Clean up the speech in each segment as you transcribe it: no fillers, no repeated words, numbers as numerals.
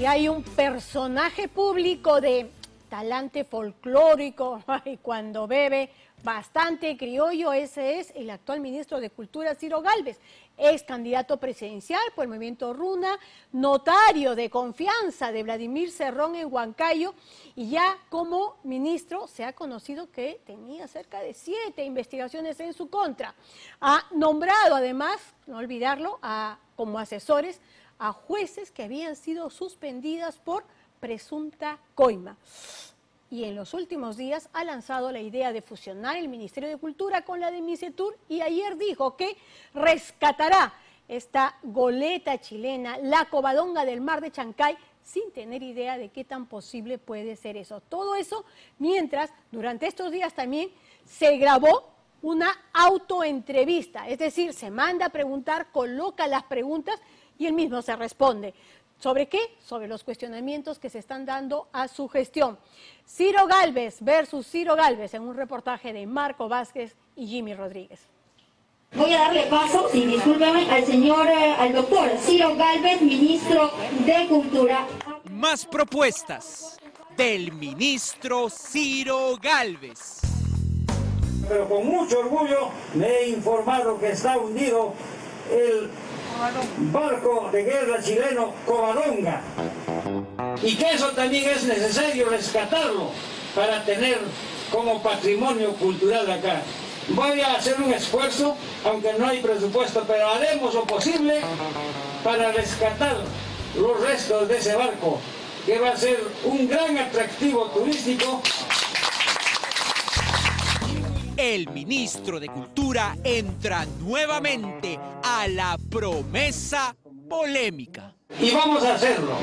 Y hay un personaje público de talante folclórico, y cuando bebe bastante criollo, ese es el actual ministro de Cultura, Ciro Gálvez, ex candidato presidencial por el movimiento Runa, notario de confianza de Vladimir Cerrón en Huancayo, y ya como ministro se ha conocido que tenía cerca de 7 investigaciones en su contra. Ha nombrado además, no olvidarlo, como asesores a jueces que habían sido suspendidas por presunta coima. Y en los últimos días ha lanzado la idea de fusionar el Ministerio de Cultura con la de MICETUR, y ayer dijo que rescatará esta goleta chilena, la Covadonga del Mar de Chancay, sin tener idea de qué tan posible puede ser eso. Todo eso mientras, durante estos días también se grabó una autoentrevista, es decir, se manda a preguntar, coloca las preguntas y él mismo se responde. ¿Sobre qué? Sobre los cuestionamientos que se están dando a su gestión. Ciro Gálvez versus Ciro Gálvez en un reportaje de Marco Vázquez y Jimmy Rodríguez. Voy a darle paso, y discúlpeme, al doctor Ciro Gálvez, ministro de Cultura. Más propuestas del ministro Ciro Gálvez. Pero con mucho orgullo me he informado que está hundido el barco de guerra chileno Covadonga, y que eso también es necesario rescatarlo para tener como patrimonio cultural acá. Voy a hacer un esfuerzo, aunque no hay presupuesto, pero haremos lo posible para rescatar los restos de ese barco, que va a ser un gran atractivo turístico. El ministro de Cultura entra nuevamente a la promesa polémica. Y vamos a hacerlo.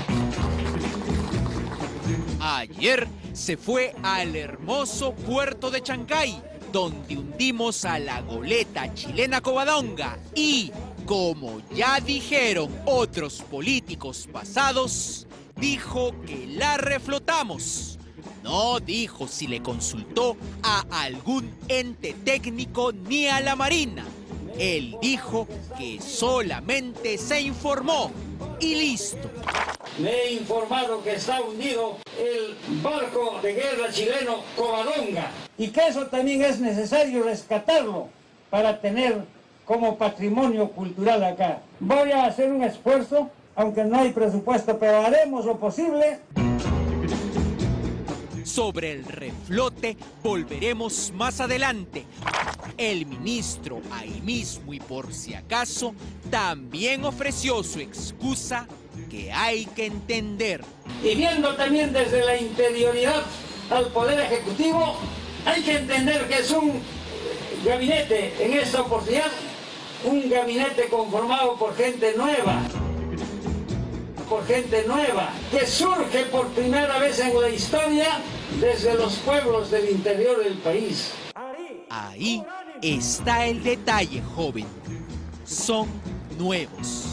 Ayer se fue al hermoso puerto de Chancay, donde hundimos a la goleta chilena Covadonga. Y, como ya dijeron otros políticos pasados, dijo que la reflotamos. No dijo si le consultó a algún ente técnico ni a la Marina. Él dijo que solamente se informó y listo. Me he informado que está hundido el barco de guerra chileno Covadonga, y que eso también es necesario rescatarlo para tener como patrimonio cultural acá. Voy a hacer un esfuerzo, aunque no hay presupuesto, pero haremos lo posible. Sobre el reflote volveremos más adelante. El ministro ahí mismo, y por si acaso, también ofreció su excusa que hay que entender. Y viendo también desde la interioridad al Poder Ejecutivo, hay que entender que es un gabinete, en esta oportunidad, un gabinete conformado por gente nueva, que surge por primera vez en la historia desde los pueblos del interior del país. Ahí está el detalle, joven. Son nuevos.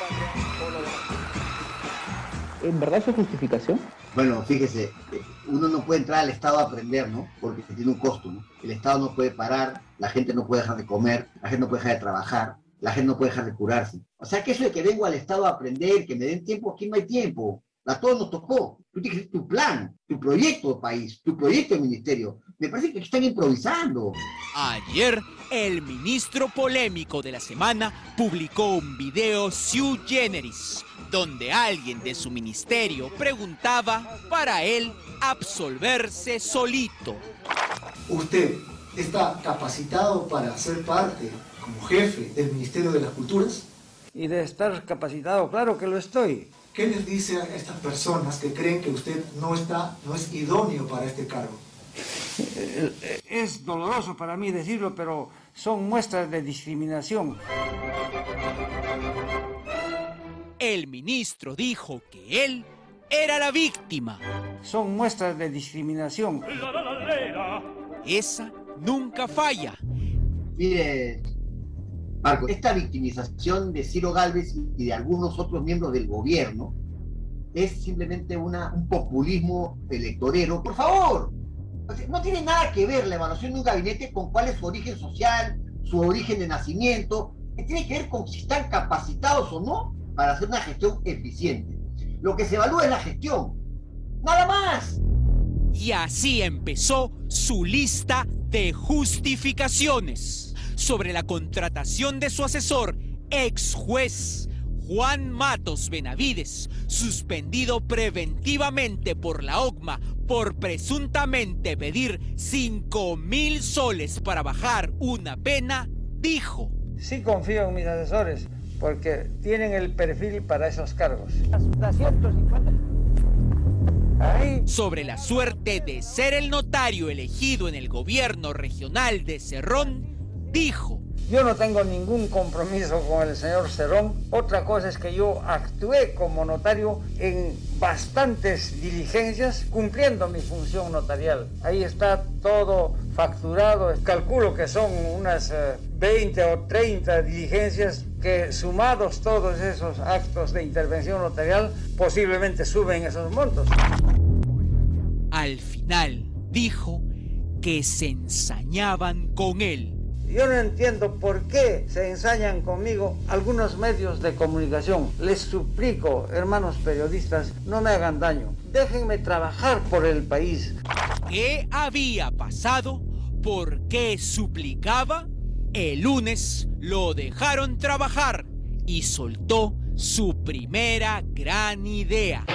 ¿En verdad es su justificación? Bueno, fíjese, uno no puede entrar al Estado a aprender, ¿no? Porque tiene un costo, ¿no? El Estado no puede parar, la gente no puede dejar de comer, la gente no puede dejar de trabajar, la gente no puede dejar de curarse. O sea que eso de que vengo al Estado a aprender, que me den tiempo, aquí no hay tiempo. A todos nos tocó. Tú tienes que hacer tu plan, tu proyecto de país, tu proyecto de ministerio. Me parece que están improvisando. Ayer, el ministro polémico de la semana publicó un video sui generis, donde alguien de su ministerio preguntaba para él absolverse solito. ¿Usted está capacitado para ser parte, como jefe del Ministerio de las Culturas? Y de estar capacitado, claro que lo estoy. ¿Qué les dice a estas personas que creen que usted no es idóneo para este cargo? Es doloroso para mí decirlo, pero son muestras de discriminación. El ministro dijo que él era la víctima. Son muestras de discriminación. Esa nunca falla. Mire, Marco, esta victimización de Ciro Gálvez y de algunos otros miembros del gobierno es simplemente un populismo electorero. Por favor, no tiene nada que ver la evaluación de un gabinete con cuál es su origen social, su origen de nacimiento. Tiene que ver con si están capacitados o no para hacer una gestión eficiente. Lo que se evalúa es la gestión. ¡Nada más! Y así empezó su lista de justificaciones sobre la contratación de su asesor, ex juez Juan Matos Benavides, suspendido preventivamente por la OCMA por presuntamente pedir 5.000 soles para bajar una pena, dijo: Sí confío en mis asesores porque tienen el perfil para esos cargos. Sobre la suerte de ser el notario elegido en el gobierno regional de Cerrón, dijo: Yo no tengo ningún compromiso con el señor Cerrón. Otra cosa es que yo actué como notario en bastantes diligencias cumpliendo mi función notarial. Ahí está todo facturado. Calculo que son unas 20 o 30 diligencias que, sumados todos esos actos de intervención notarial, posiblemente suben esos montos. Al final dijo que se ensañaban con él. Yo no entiendo por qué se ensañan conmigo algunos medios de comunicación. Les suplico, hermanos periodistas, no me hagan daño. Déjenme trabajar por el país. ¿Qué había pasado? ¿Por qué suplicaba? El lunes lo dejaron trabajar y soltó su primera gran idea.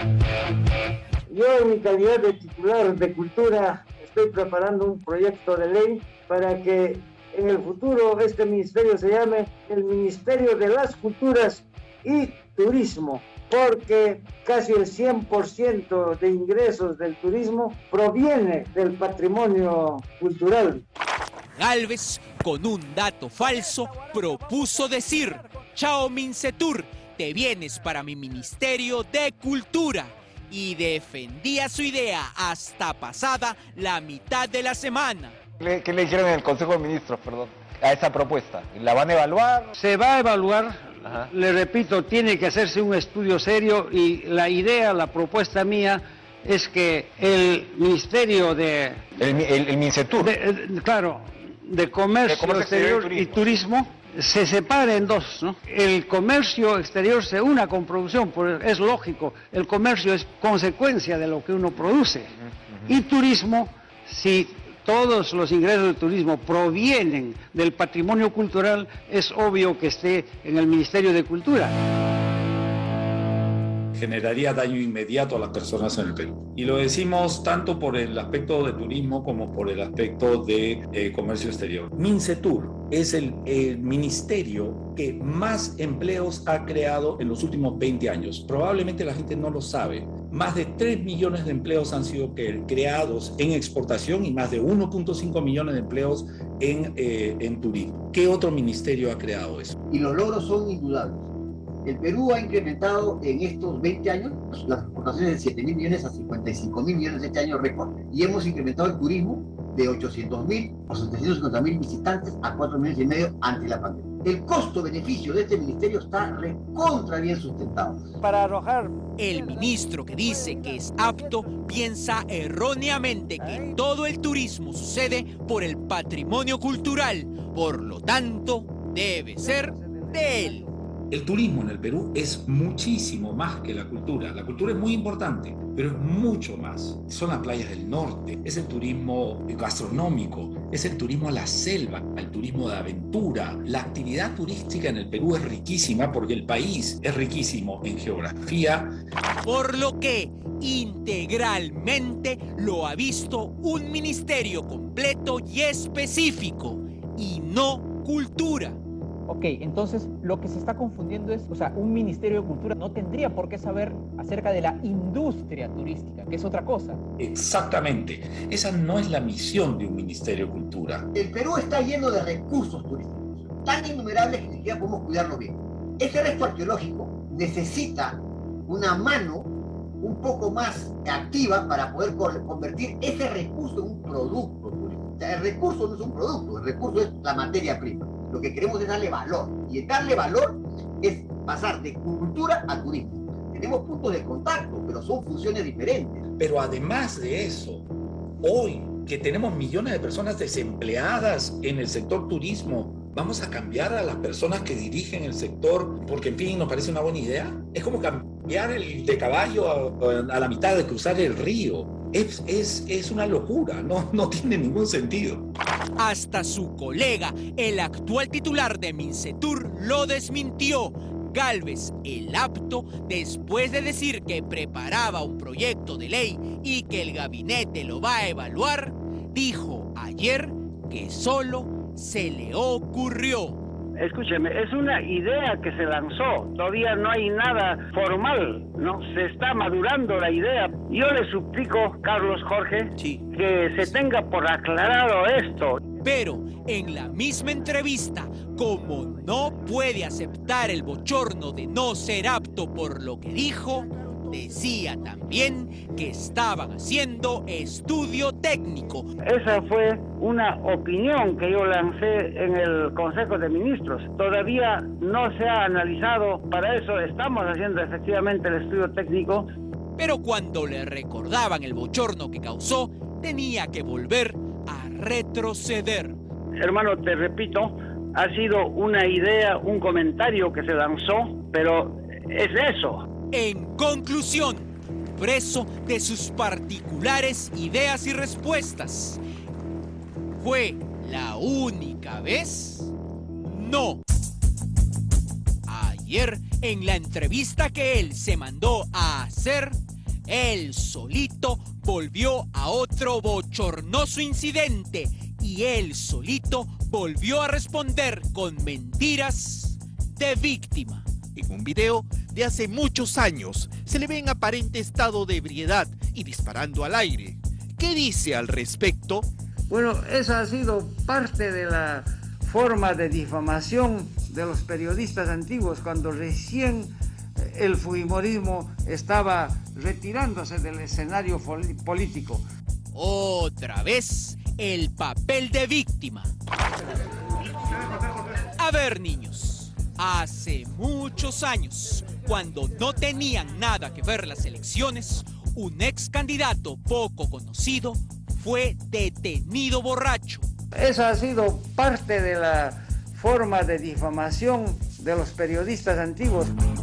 Yo, en mi calidad de titular de Cultura, estoy preparando un proyecto de ley para que en el futuro este ministerio se llame el Ministerio de las Culturas y Turismo, porque casi el 100% de ingresos del turismo proviene del patrimonio cultural. Gálvez, con un dato falso, propuso decir: Chao Mincetur, te vienes para mi Ministerio de Cultura. Y defendía su idea hasta pasada la mitad de la semana. ¿Qué le dijeron en el Consejo de Ministros, a esa propuesta? ¿La van a evaluar? Se va a evaluar. Ajá. Le repito, tiene que hacerse un estudio serio y la idea, la propuesta mía es que el Ministerio de... El Mincetur. Claro, de Comercio Exterior y Turismo se separa en dos, ¿no? El comercio exterior se una con producción, es lógico, el comercio es consecuencia de lo que uno produce. Y turismo, si todos los ingresos del turismo provienen del patrimonio cultural, es obvio que esté en el Ministerio de Cultura. Generaría daño inmediato a las personas en el Perú. Y lo decimos tanto por el aspecto de turismo como por el aspecto de comercio exterior. Mincetur es el ministerio que más empleos ha creado en los últimos 20 años. Probablemente la gente no lo sabe. Más de 3 millones de empleos han sido creados en exportación y más de 1.5 millones de empleos en turismo. ¿Qué otro ministerio ha creado eso? Y los logros son indudables. El Perú ha incrementado en estos 20 años las exportaciones de 7.000 millones a 55.000 millones este año récord. Y hemos incrementado el turismo de 800.000 o 750.000 visitantes a 4,5 millones ante la pandemia. El costo-beneficio de este ministerio está recontra bien sustentado. Para arrojar... El ministro, que dice que es apto, piensa erróneamente que todo el turismo sucede por el patrimonio cultural. Por lo tanto, debe ser de él. El turismo en el Perú es muchísimo más que la cultura. La cultura es muy importante, pero es mucho más. Son las playas del norte, es el turismo gastronómico, es el turismo a la selva, el turismo de aventura. La actividad turística en el Perú es riquísima porque el país es riquísimo en geografía. Por lo que integralmente lo ha visto un ministerio completo y específico, y no cultura. Ok, entonces lo que se está confundiendo es, un Ministerio de Cultura no tendría por qué saber acerca de la industria turística, que es otra cosa. Exactamente. Esa no es la misión de un Ministerio de Cultura. El Perú está lleno de recursos turísticos, tan innumerables que ni siquiera podemos cuidarlo bien. Este resto arqueológico necesita una mano un poco más activa para poder convertir ese recurso en un producto turístico. O sea, el recurso no es un producto, el recurso es la materia prima. Lo que queremos es darle valor, y el darle valor es pasar de cultura a turismo. Tenemos puntos de contacto, pero son funciones diferentes. Pero además de eso, hoy que tenemos millones de personas desempleadas en el sector turismo, ¿vamos a cambiar a las personas que dirigen el sector porque, en fin, nos parece una buena idea? Es como guiar el de caballo a la mitad de cruzar el río. Es una locura, no tiene ningún sentido. Hasta su colega, el actual titular de Mincetur, lo desmintió. Gálvez, el apto, después de decir que preparaba un proyecto de ley y que el gabinete lo va a evaluar, dijo ayer que solo se le ocurrió. Escúcheme, es una idea que se lanzó, todavía no hay nada formal, ¿no? Se está madurando la idea. Yo le suplico, Carlos Jorge, que se tenga por aclarado esto. Pero en la misma entrevista, como no puede aceptar el bochorno de no ser apto por lo que dijo, decía también que estaban haciendo estudio técnico. Esa fue una opinión que yo lancé en el Consejo de Ministros. Todavía no se ha analizado, para eso estamos haciendo efectivamente el estudio técnico. Pero cuando le recordaban el bochorno que causó, tenía que volver a retroceder. Hermano, te repito, ha sido una idea, un comentario que se lanzó, pero es eso. En conclusión, preso de sus particulares ideas y respuestas. ¿Fue la única vez? No. Ayer, en la entrevista que él se mandó a hacer, él solito volvió a otro bochornoso incidente y él solito volvió a responder con mentiras de víctima. En un video de hace muchos años se le ve en aparente estado de ebriedad y disparando al aire. ¿Qué dice al respecto? Bueno, esa ha sido parte de la forma de difamación de los periodistas antiguos cuando recién el fujimorismo estaba retirándose del escenario político. Otra vez el papel de víctima. A ver, niños, hace muchos años, cuando no tenían nada que ver las elecciones, un ex candidato poco conocido fue detenido borracho. Esa ha sido parte de la forma de difamación de los periodistas antiguos.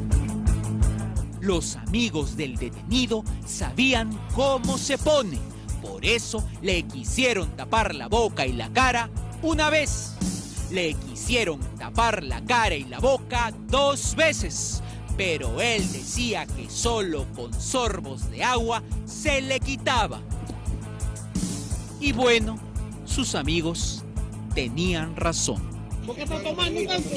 Los amigos del detenido sabían cómo se pone. Por eso le quisieron tapar la boca y la cara una vez. Le quisieron tapar la cara y la boca 2 veces. Pero él decía que solo con sorbos de agua se le quitaba. Y bueno, sus amigos tenían razón. ¿Por qué está tomando tanto?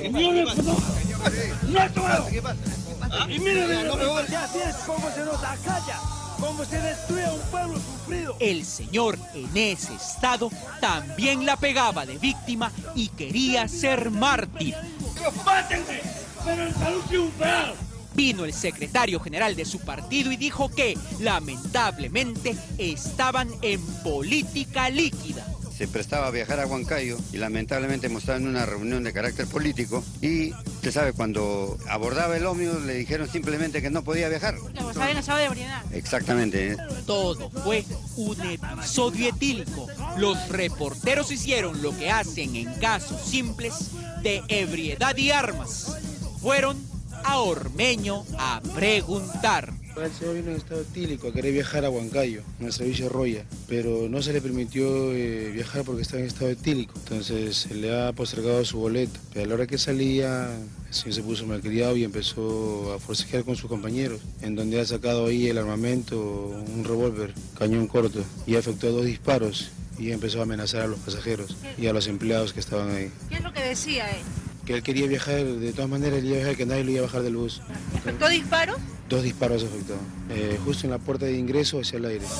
¿Qué pasa? Y mire, cómo se nos acalla, cómo se destruye un pueblo sufrido. El señor en ese estado también la pegaba de víctima y quería ser mártir. ¡Mátenme! Pero el salud es un pedazo. Vino el secretario general de su partido y dijo que, lamentablemente, estaban en política líquida. Se prestaba a viajar a Huancayo y lamentablemente estaba en una reunión de carácter político y usted sabe, cuando abordaba el ómnibus le dijeron simplemente que no podía viajar. Estaba en estado de ebriedad. Exactamente. Todo fue un episodio etílico. Los reporteros hicieron lo que hacen en casos simples de ebriedad y armas. Fueron a Ormeño a preguntar. El señor vino en estado etílico a querer viajar a Huancayo, en el servicio Roya, pero no se le permitió viajar porque estaba en estado etílico. Entonces se le ha postergado su boleto. Pero a la hora que salía, el señor se puso malcriado y empezó a forcejear con sus compañeros, en donde ha sacado ahí el armamento, un revólver, cañón corto, y ha efectuado 2 disparos y empezó a amenazar a los pasajeros y a los empleados que estaban ahí. ¿Qué es lo que decía él? Que él quería viajar, de todas maneras él iba a viajar, que nadie lo iba a bajar del bus. ¿Efectuó disparos? 2 disparos efectuados, justo en la puerta de ingreso hacia el aire.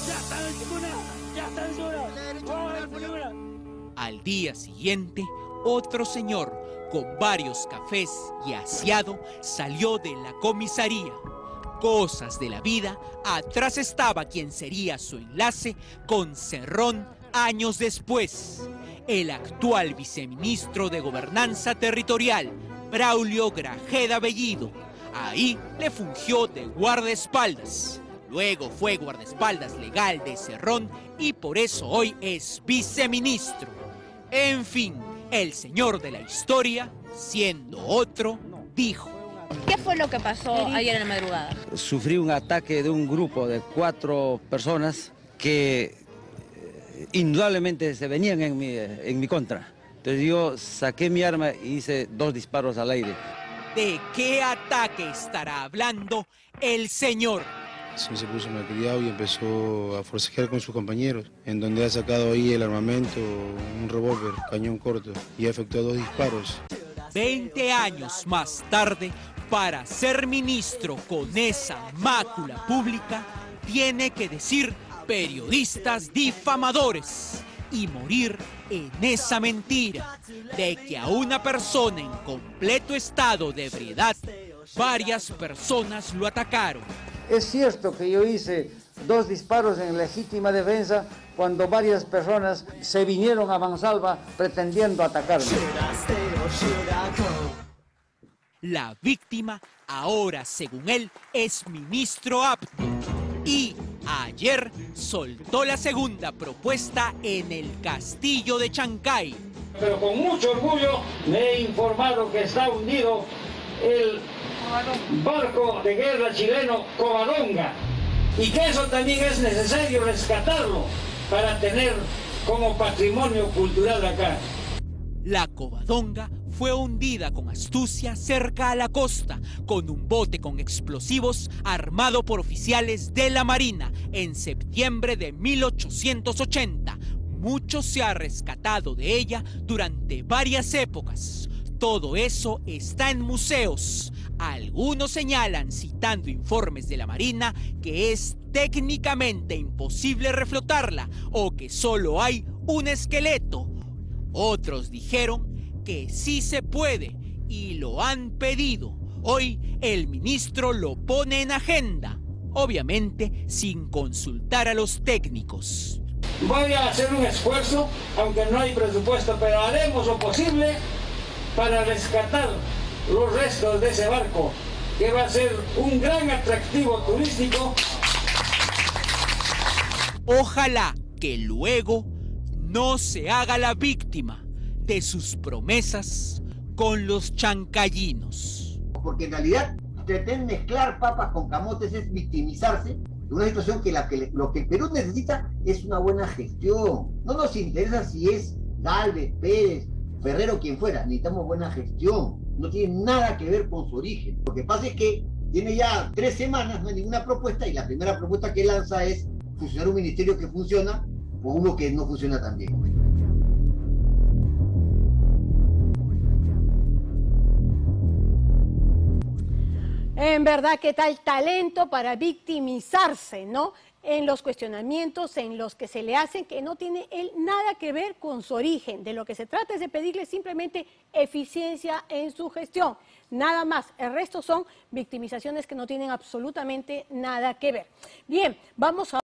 Al día siguiente, otro señor con varios cafés y aseado salió de la comisaría. Cosas de la vida, atrás estaba quien sería su enlace con Cerrón años después. El actual viceministro de Gobernanza Territorial, Braulio Grajeda Bellido. Ahí le fungió de guardaespaldas. Luego fue guardaespaldas legal de Cerrón y por eso hoy es viceministro. En fin, el señor de la historia, siendo otro, dijo: ¿Qué fue lo que pasó ayer en la madrugada? Sufrí un ataque de un grupo de 4 personas que indudablemente se venían en mi contra. Entonces yo saqué mi arma y hice 2 disparos al aire. ¿De qué ataque estará hablando el señor? Sí, se puso malcriado y empezó a forcejear con sus compañeros, en donde ha sacado ahí el armamento, un revólver, cañón corto, y ha efectuado 2 disparos. 20 años más tarde, para ser ministro con esa mácula pública, tiene que decir periodistas difamadores y morir en esa mentira de que a una persona en completo estado de ebriedad, varias personas lo atacaron. Es cierto que yo hice 2 disparos en legítima defensa cuando varias personas se vinieron a mansalva pretendiendo atacarme. La víctima ahora, según él, es ministro apto y ayer soltó la segunda propuesta en el castillo de Chancay. Pero con mucho orgullo me he informado que está hundido el barco de guerra chileno Covadonga y que eso también es necesario rescatarlo para tener como patrimonio cultural acá. La Covadonga fue hundida con astucia cerca a la costa con un bote con explosivos armado por oficiales de la Marina en septiembre de 1880. Mucho se ha rescatado de ella durante varias épocas. Todo eso está en museos. Algunos señalan, citando informes de la Marina, que es técnicamente imposible reflotarla o que solo hay un esqueleto. Otros dijeron que sí se puede y lo han pedido. Hoy el ministro lo pone en agenda, obviamente sin consultar a los técnicos. Voy a hacer un esfuerzo, aunque no hay presupuesto, pero haremos lo posible para rescatar los restos de ese barco, que va a ser un gran atractivo turístico. Ojalá que luego no se haga la víctima de sus promesas con los chancayinos. Porque en realidad pretender mezclar papas con camotes es victimizarse de una situación que lo que el Perú necesita es una buena gestión. No nos interesa si es Gálvez, Pérez, Ferrero, quien fuera, necesitamos buena gestión. No tiene nada que ver con su origen. Lo que pasa es que tiene ya 3 semanas, no hay ninguna propuesta, y la primera propuesta que lanza es fusionar un ministerio que funciona con uno que no funciona tan bien. En verdad, ¿qué tal talento para victimizarse, no? En los cuestionamientos en los que se le hacen que no tiene él nada que ver con su origen. De lo que se trata es de pedirle simplemente eficiencia en su gestión. Nada más. El resto son victimizaciones que no tienen absolutamente nada que ver. Bien, vamos a